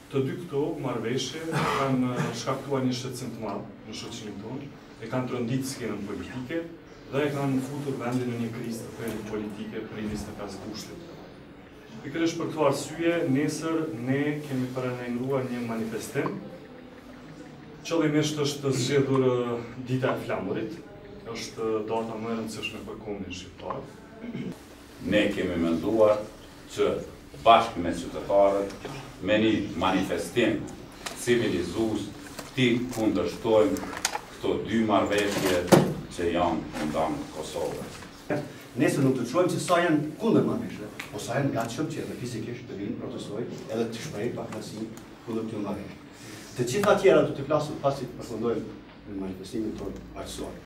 Të dy këto marrëveshje kanë shkaktuar një shqetësim të madh në shoqërinë tonë, e kanë trondit skenën politike dhe e kanë futur vendin në një krizë të thellë politike për 25 kushtet. Pikërisht për këtë arsye, nesër ne kemi paralajmëruar një manifestim. Qëllimisht është zgjedhur dita e flamurit, është data më e rëndësishme për kombin shqiptar. Ne kemi menduar që bashkë me qytetarët, me një manifestim civilizues, ti kundërshtojmë këto dy marrëveshje që janë kundër Kosovës. Nesër nuk të çojmë se sa janë kundër marrëveshjeve, po sa janë gatshëm që edhe fizikisht të vinë protestojnë edhe të shprehin pakësi kundër këtyre marrëveshjeve. Të gjitha tjera do të flasim pasi përfundojmë në manifestimin tonë aqësor.